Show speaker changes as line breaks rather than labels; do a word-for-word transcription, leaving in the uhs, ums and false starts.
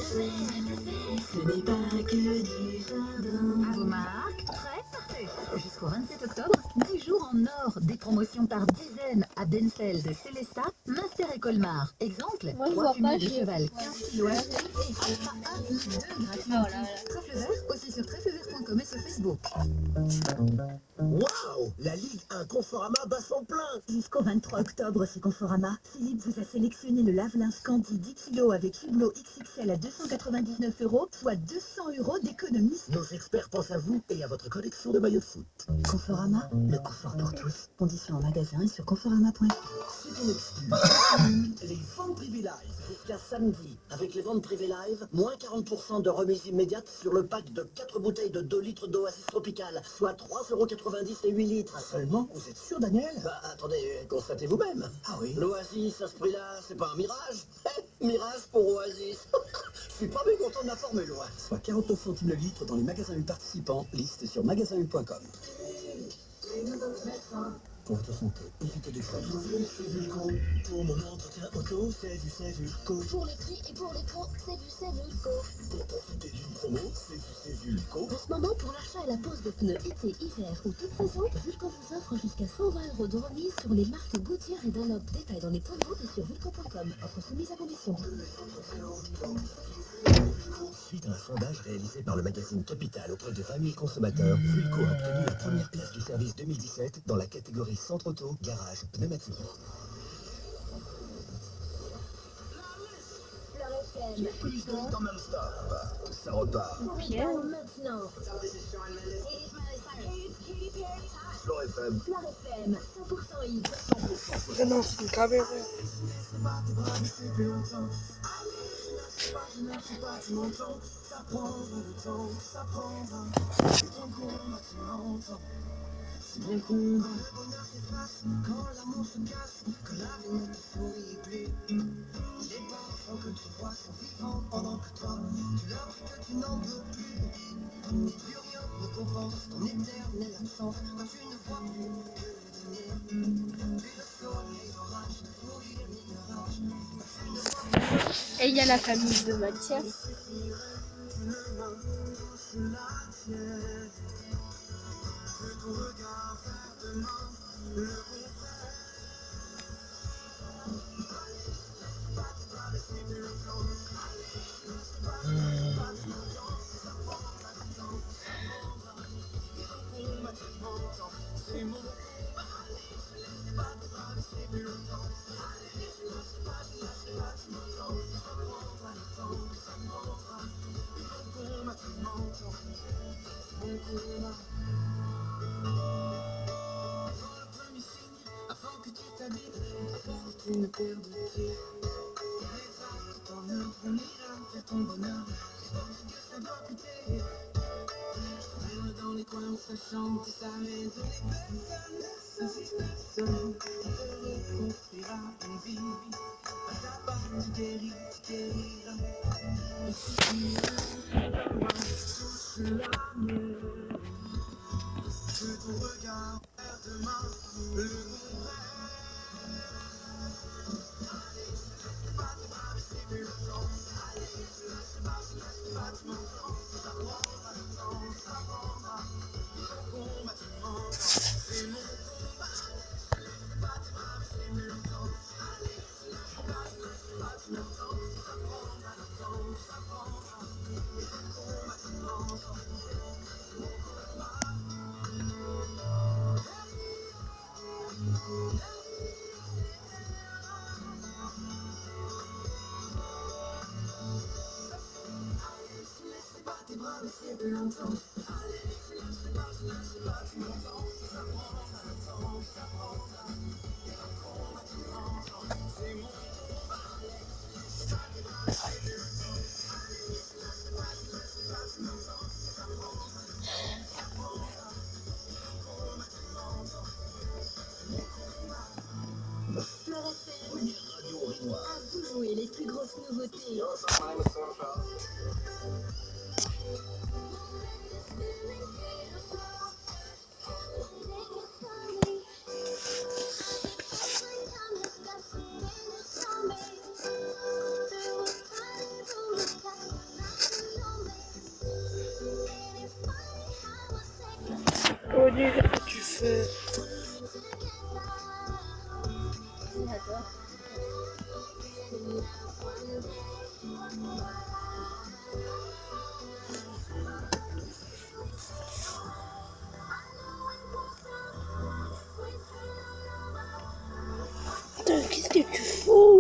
Ce n'est pas que du jardin.
À vos marques, prêts, partez. Jusqu'au vingt-sept octobre, dix jours en or, des promotions par dizaines à Denfeld, Célesta, Master et Colmar. Exemple,
Moi, je
trois
vois
fumiers
pas,
de
j'ai-
cheval, quinze kilos achetés et offre un ou deux gratuits.
Oh là là.
Trèfle vert, aussi sur trèfle vert point com et sur Facebook.
Waouh! La Ligue un Conforama bat son plein!
Jusqu'au vingt-trois octobre, chez Conforama, Philippe vous a sélectionné le lave-linge Candy dix kilos avec hublot X X L à deux cent quatre-vingt-dix-neuf euros, soit deux cents euros d'économie.
Nos experts pensent à vous et à votre collection de maillots de foot.
Conforama, le confort pour tous. Conditions en magasin et sur conforama point com.
C'est une excuse. Les ventes privées live jusqu'à samedi. Avec les ventes privées live, moins quarante pour cent de remise immédiate sur le pack de quatre bouteilles de deux litres d'Oasis Tropical, soit trois euros quatre-vingt-dix et huit litres.
Seulement, vous êtes sûr, Daniel?
Bah attendez, constatez vous-même.
Ah oui?
L'Oasis à ce prix-là, c'est pas un mirage? Eh, mirage pour Oasis. Je suis pas mécontent de la formule, ouais.
Soit quarante-neuf centimes le litre dans les magasins U participants. Liste sur magasin u point com. Pour votre santé, évitez de choix.
C'est Vulco. Pour mon entretien auto, c'est du c'est Vulco.
Pour les prix et pour les pros, c'est du Cévulco.
Pour profiter d'une promo, c'est du c'est Vulco.
En ce moment, pour l'achat et la pose de pneus été, hiver ou toute saison, Vulco vous offre jusqu'à cent vingt euros de remise sur les marques Goodyear et Dunlop. Détail dans les points de vente et sur vulco point com. Offre soumise à condition.
Suite à un sondage réalisé par le magazine Capital auprès de vingt mille consommateurs, Vulco a obtenu la première place du service deux mille dix-sept dans la catégorie centre auto, garage, pneumatique.
Plus
de hits en non-stop. Ça repart.
Pierre maintenant.
Flore F M.
Fleur F M, cent pour cent hit.
Ah non, c'est une caméra.
Et il y a la famille de Mathias. À vous jouer les plus grosses nouveautés.
nul que tu fais.
Attends.
Putain, qu'est-ce que tu fous?